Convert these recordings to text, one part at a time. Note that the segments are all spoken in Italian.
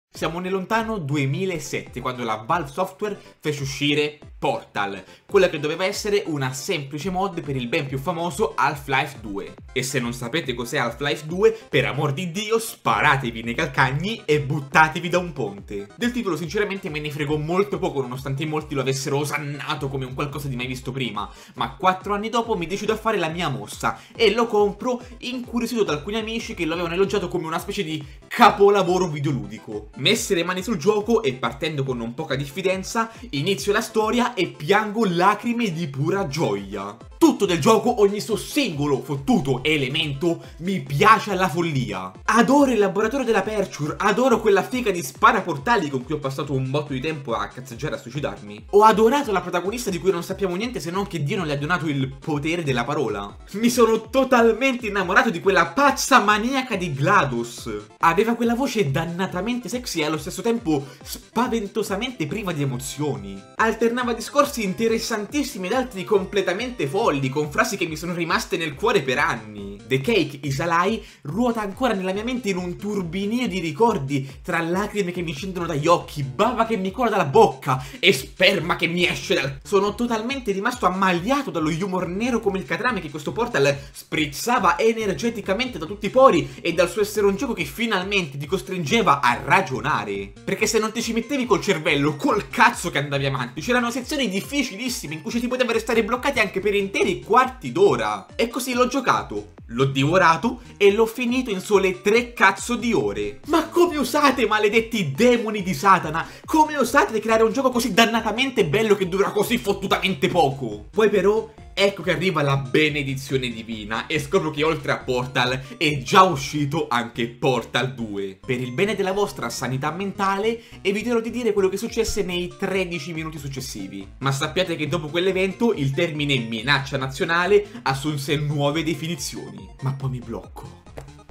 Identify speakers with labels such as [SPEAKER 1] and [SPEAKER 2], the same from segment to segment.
[SPEAKER 1] Siamo nel lontano 2007, quando la Valve Software fece uscire Portal, quella che doveva essere una semplice mod per il ben più famoso Half-Life 2. E se non sapete cos'è Half-Life 2, per amor di Dio sparatevi nei calcagni e buttatevi da un ponte. Del titolo sinceramente me ne frego molto poco, nonostante molti lo avessero osannato come un qualcosa di mai visto prima, ma 4 anni dopo mi decido a fare la mia mossa e lo compro incuriosito da alcuni amici che lo avevano elogiato come una specie di capolavoro videoludico. Messe le mani sul gioco e partendo con non poca diffidenza, inizio la storia e piango lacrime di pura gioia. Tutto del gioco, ogni suo singolo fottuto elemento mi piace alla follia. Adoro il laboratorio della Aperture, adoro quella figa di sparaportali con cui ho passato un botto di tempo a cazzeggiare e a suicidarmi. Ho adorato la protagonista di cui non sappiamo niente se non che Dio non le ha donato il potere della parola. Mi sono totalmente innamorato di quella pazza maniaca di GLaDOS. Aveva quella voce dannatamente sexy e allo stesso tempo spaventosamente priva di emozioni. Alternava discorsi interessantissimi ed altri completamente folli, con frasi che mi sono rimaste nel cuore per anni. The Cake is a Lie ruota ancora nella mia mente in un turbinio di ricordi, tra lacrime che mi scendono dagli occhi, bava che mi cola dalla bocca e sperma che mi esce dal... Sono totalmente rimasto ammaliato dallo humor nero come il catrame che questo Portal sprizzava energeticamente da tutti i pori e dal suo essere un gioco che finalmente ti costringeva a ragionare. Perché se non ti ci mettevi col cervello, col cazzo che andavi avanti, c'erano sezioni difficilissime in cui ci si poteva restare bloccati anche per interi quarti d'ora. E così l'ho giocato, l'ho divorato e l'ho finito in sole 3 cazzo di ore. Ma come osate, maledetti demoni di Satana? Come osate creare un gioco così dannatamente bello che dura così fottutamente poco? Poi però ecco che arriva la benedizione divina e scopro che oltre a Portal è già uscito anche Portal 2. Per il bene della vostra sanità mentale eviterò di dire quello che successe nei 13 minuti successivi. Ma sappiate che dopo quell'evento il termine minaccia nazionale assunse nuove definizioni. Ma poi mi blocco.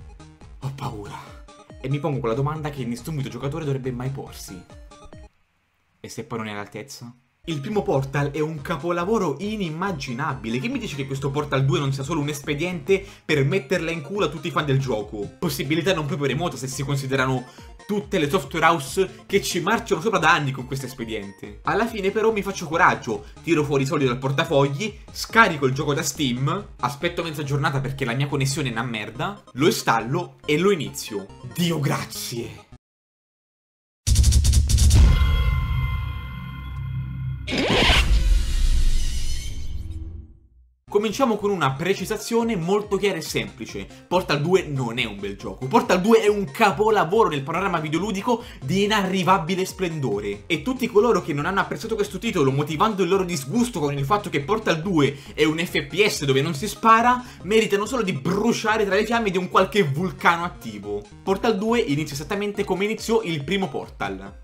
[SPEAKER 1] Ho paura. E mi pongo quella domanda che nessun videogiocatore dovrebbe mai porsi. E se poi non è all'altezza? Il primo Portal è un capolavoro inimmaginabile. Che mi dice che questo Portal 2 non sia solo un espediente per metterla in culo a tutti i fan del gioco? Possibilità non proprio remota se si considerano tutte le software house che ci marciano sopra da anni con questo espediente. Alla fine però mi faccio coraggio, tiro fuori i soldi dal portafogli, scarico il gioco da Steam, aspetto mezza giornata perché la mia connessione è una merda, lo installo e lo inizio. Dio grazie! Cominciamo con una precisazione molto chiara e semplice. Portal 2 non è un bel gioco. Portal 2 è un capolavoro nel panorama videoludico di inarrivabile splendore. E tutti coloro che non hanno apprezzato questo titolo, motivando il loro disgusto con il fatto che Portal 2 è un FPS dove non si spara, meritano solo di bruciare tra le fiamme di un qualche vulcano attivo. Portal 2 inizia esattamente come iniziò il primo Portal.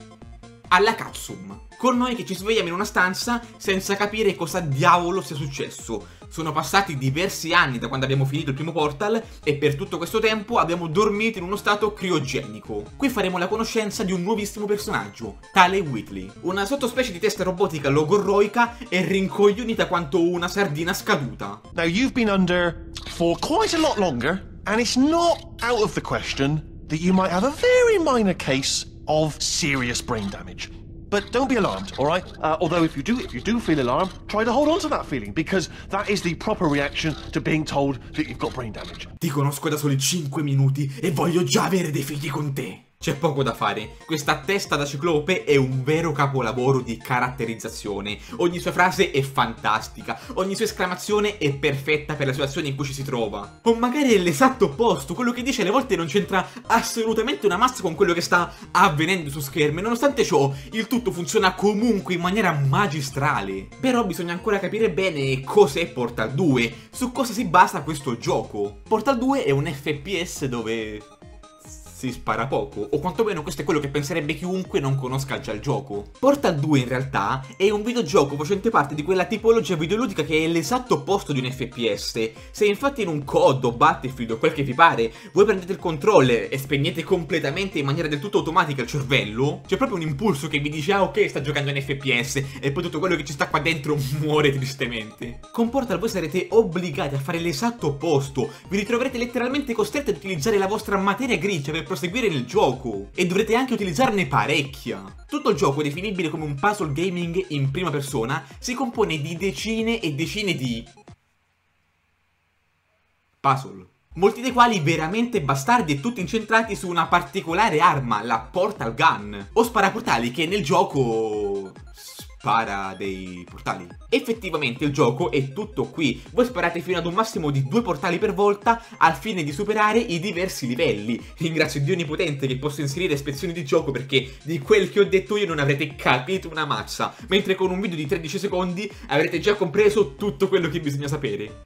[SPEAKER 1] Alla Katsum, con noi che ci svegliamo in una stanza senza capire cosa diavolo sia successo. Sono passati diversi anni da quando abbiamo finito il primo Portal e per tutto questo tempo abbiamo dormito in uno stato criogenico. Qui faremo la conoscenza di un nuovissimo personaggio, tale Whitley, una sottospecie di testa robotica logorroica e rincoglionita quanto una sardina scaduta.
[SPEAKER 2] Now you've been under for quite a lot longer and it's not out of the question that you might have a very minor case of serious brain damage. But don't be alarmed, alright? Although if you do feel alarmed, try to hold on to that feeling, because that is the proper reaction to being told that you've got brain damage.
[SPEAKER 1] Ti conosco da soli 5 minuti e voglio già avere dei figli con te. C'è poco da fare, questa testa da ciclope è un vero capolavoro di caratterizzazione. Ogni sua frase è fantastica, ogni sua esclamazione è perfetta per la situazione in cui ci si trova. O magari è l'esatto opposto, quello che dice alle volte non c'entra assolutamente una mazza con quello che sta avvenendo su schermo e nonostante ciò il tutto funziona comunque in maniera magistrale. Però bisogna ancora capire bene cos'è Portal 2, su cosa si basa questo gioco. Portal 2 è un FPS dove si spara poco, o quantomeno questo è quello che penserebbe chiunque non conosca già il gioco. Portal 2 in realtà è un videogioco facente parte di quella tipologia videoludica che è l'esatto opposto di un FPS. Se infatti in un COD o Battlefield o quel che vi pare voi prendete il controller e spegnete completamente in maniera del tutto automatica il cervello, c'è proprio un impulso che vi dice ah ok sta giocando in FPS e poi tutto quello che ci sta qua dentro muore tristemente. Con Portal voi sarete obbligati a fare l'esatto opposto, vi ritroverete letteralmente costretti ad utilizzare la vostra materia grigia per proseguire nel gioco e dovrete anche utilizzarne parecchia. Tutto il gioco, definibile come un puzzle gaming in prima persona, si compone di decine e decine di puzzle, molti dei quali veramente bastardi e tutti incentrati su una particolare arma, la Portal Gun, o sparaportali, che nel gioco spara dei portali. Effettivamente il gioco è tutto qui, voi sparate fino ad un massimo di 2 portali per volta al fine di superare i diversi livelli. Ringrazio Dio Onnipotente che posso inserire ispezioni di gioco, perché di quel che ho detto io non avrete capito una mazza, mentre con un video di 13 secondi avrete già compreso tutto quello che bisogna sapere.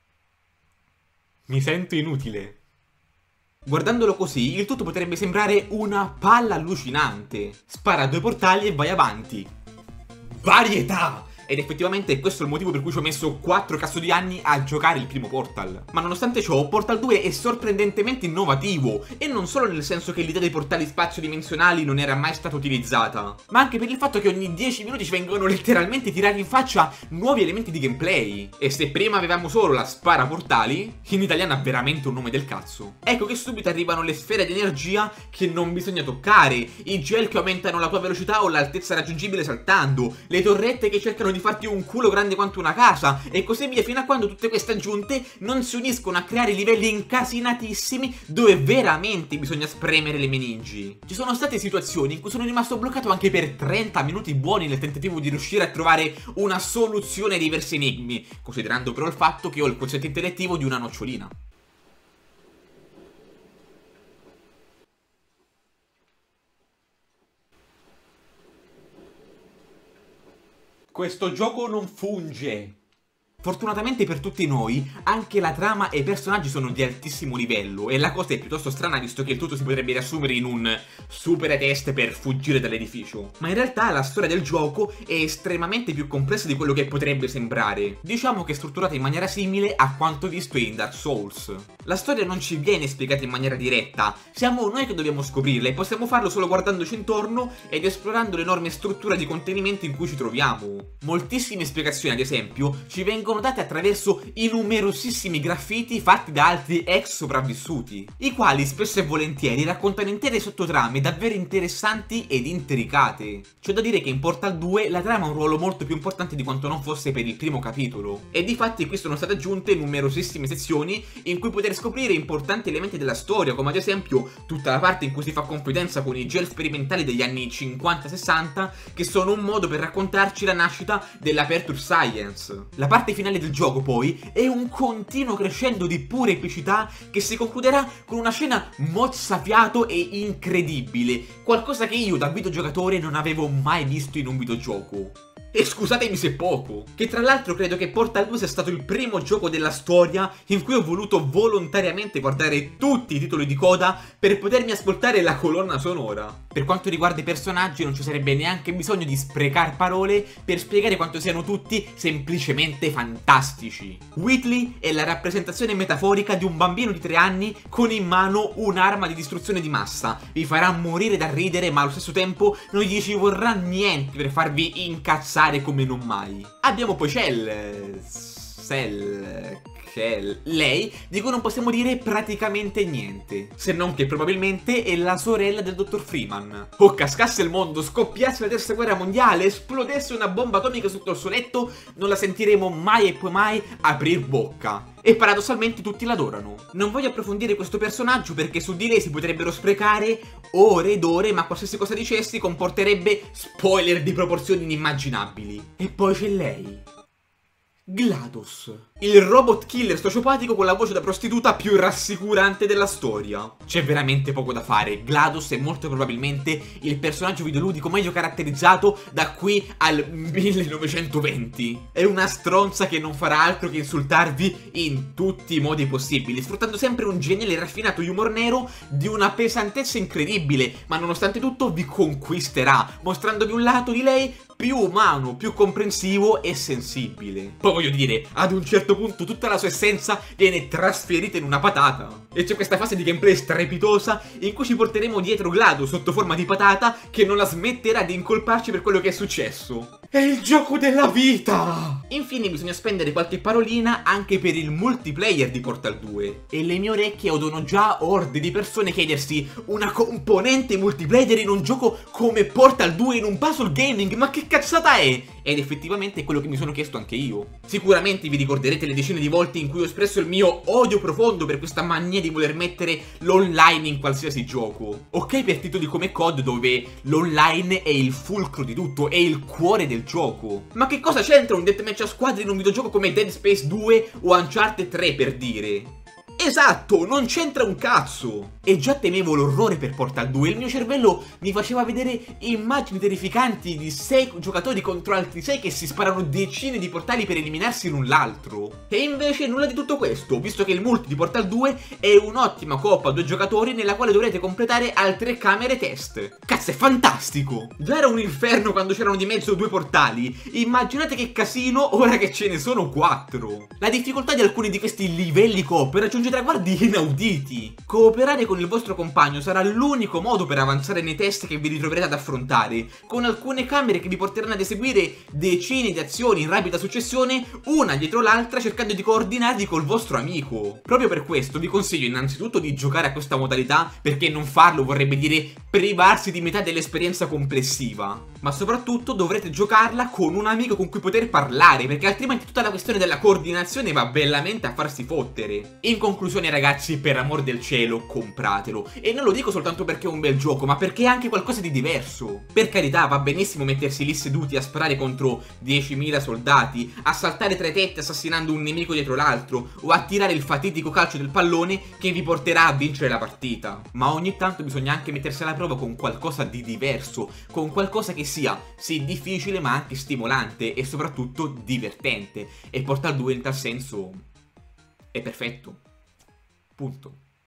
[SPEAKER 1] Mi sento inutile. Guardandolo così, il tutto potrebbe sembrare una palla allucinante. Spara 2 portali e vai avanti. Varietà! Ed effettivamente questo è il motivo per cui ci ho messo 4 cazzo di anni a giocare il primo Portal. Ma nonostante ciò, Portal 2 è sorprendentemente innovativo, e non solo nel senso che l'idea dei portali spazio-dimensionali non era mai stata utilizzata, ma anche per il fatto che ogni 10 minuti ci vengono letteralmente tirati in faccia nuovi elementi di gameplay. E se prima avevamo solo la spara portali, in italiano ha veramente un nome del cazzo. Ecco che subito arrivano le sfere di energia che non bisogna toccare, i gel che aumentano la tua velocità o l'altezza raggiungibile saltando, le torrette che cercano di farti un culo grande quanto una casa, e così via, fino a quando tutte queste aggiunte non si uniscono a creare livelli incasinatissimi dove veramente bisogna spremere le meningi. Ci sono state situazioni in cui sono rimasto bloccato anche per 30 minuti buoni nel tentativo di riuscire a trovare una soluzione ai diversi enigmi, considerando però il fatto che ho il quoziente intellettivo di una nocciolina. Questo gioco non funge. Fortunatamente per tutti noi, anche la trama e i personaggi sono di altissimo livello, e la cosa è piuttosto strana visto che il tutto si potrebbe riassumere in un super test per fuggire dall'edificio. Ma in realtà la storia del gioco è estremamente più complessa di quello che potrebbe sembrare. Diciamo che è strutturata in maniera simile a quanto visto in Dark Souls. La storia non ci viene spiegata in maniera diretta, siamo noi che dobbiamo scoprirla, e possiamo farlo solo guardandoci intorno ed esplorando l'enorme struttura di contenimento in cui ci troviamo. Moltissime spiegazioni, ad esempio, ci vengono date attraverso i numerosissimi graffiti fatti da altri ex sopravvissuti, i quali spesso e volentieri raccontano intere sottotrame davvero interessanti ed intricate. C'è da dire che in Portal 2 la trama ha un ruolo molto più importante di quanto non fosse per il primo capitolo, e difatti qui sono state aggiunte numerosissime sezioni in cui poter scoprire importanti elementi della storia, come ad esempio tutta la parte in cui si fa confidenza con i gel sperimentali degli anni 50-60, che sono un modo per raccontarci la nascita dell'Aperture Science. La parte finale del gioco poi è un continuo crescendo di pura epicità che si concluderà con una scena mozzafiato e incredibile, qualcosa che io da videogiocatore non avevo mai visto in un videogioco. E scusatemi se poco, che tra l'altro credo che Portal 2 sia stato il primo gioco della storia in cui ho voluto volontariamente guardare tutti i titoli di coda per potermi ascoltare la colonna sonora. Per quanto riguarda i personaggi non ci sarebbe neanche bisogno di sprecare parole per spiegare quanto siano tutti semplicemente fantastici. Wheatley è la rappresentazione metaforica di un bambino di 3 anni con in mano un'arma di distruzione di massa. Vi farà morire da ridere, ma allo stesso tempo non gli ci vorrà niente per farvi incazzare come non mai. Abbiamo poi lei, di cui non possiamo dire praticamente niente, se non che probabilmente è la sorella del dottor Freeman. O cascasse il mondo, scoppiasse la terza guerra mondiale, esplodesse una bomba atomica sotto il suo letto, non la sentiremo mai e poi mai aprir bocca. E paradossalmente tutti l'adorano. Non voglio approfondire questo personaggio perché su di lei si potrebbero sprecare ore ed ore, ma qualsiasi cosa dicessi comporterebbe spoiler di proporzioni inimmaginabili. E poi c'è lei, GLaDOS, il robot killer sociopatico con la voce da prostituta più rassicurante della storia. C'è veramente poco da fare, GLaDOS è molto probabilmente il personaggio videoludico meglio caratterizzato da qui al 1920. È una stronza che non farà altro che insultarvi in tutti i modi possibili, sfruttando sempre un geniale e raffinato humor nero di una pesantezza incredibile, ma nonostante tutto vi conquisterà, mostrandovi un lato di lei più umano, più comprensivo e sensibile. Poi voglio dire, ad un certo punto tutta la sua essenza viene trasferita in una patata. E c'è questa fase di gameplay strepitosa in cui ci porteremo dietro GLaDOS sotto forma di patata che non la smetterà di incolparci per quello che è successo. È il gioco della vita! Infine bisogna spendere qualche parolina anche per il multiplayer di Portal 2. E le mie orecchie odono già orde di persone chiedersi: una componente multiplayer in un gioco come Portal 2 in un puzzle gaming, ma che cazzata è? Ed effettivamente è quello che mi sono chiesto anche io. Sicuramente vi ricorderete le decine di volte in cui ho espresso il mio odio profondo per questa mania di voler mettere l'online in qualsiasi gioco. Ok per titoli come COD, dove l'online è il fulcro di tutto, è il cuore del gioco. Ma che cosa c'entra un deathmatch a squadre in un videogioco come Dead Space 2 o Uncharted 3, per dire? Esatto, non c'entra un cazzo! E già temevo l'orrore per Portal 2, il mio cervello mi faceva vedere immagini terrificanti di 6 giocatori contro altri 6 che si sparano decine di portali per eliminarsi l'un l'altro. E invece nulla di tutto questo, visto che il multi di Portal 2 è un'ottima coop a 2 giocatori nella quale dovrete completare altre camere test. Cazzo, è fantastico! Già era un inferno quando c'erano di mezzo 2 portali, immaginate che casino ora che ce ne sono 4. La difficoltà di alcuni di questi livelli coop raggiunge traguardi inauditi. Cooperare con il vostro compagno sarà l'unico modo per avanzare nei test che vi ritroverete ad affrontare, con alcune camere che vi porteranno ad eseguire decine di azioni in rapida successione, una dietro l'altra, cercando di coordinarvi col vostro amico. Proprio per questo vi consiglio innanzitutto di giocare a questa modalità, perché non farlo vorrebbe dire privarsi di metà dell'esperienza complessiva. Ma soprattutto dovrete giocarla con un amico con cui poter parlare, perché altrimenti tutta la questione della coordinazione va bellamente a farsi fottere. In conclusione ragazzi, per amor del cielo, compratelo. E non lo dico soltanto perché è un bel gioco, ma perché è anche qualcosa di diverso. Per carità, va benissimo mettersi lì seduti a sparare contro 10.000 soldati, a saltare tra i tetti assassinando un nemico dietro l'altro, o a tirare il fatidico calcio del pallone che vi porterà a vincere la partita. Ma ogni tanto bisogna anche mettersi alla prova con qualcosa di diverso, con qualcosa che sia sì difficile ma anche stimolante e soprattutto divertente. E Portal 2 in tal senso è perfetto. Punto.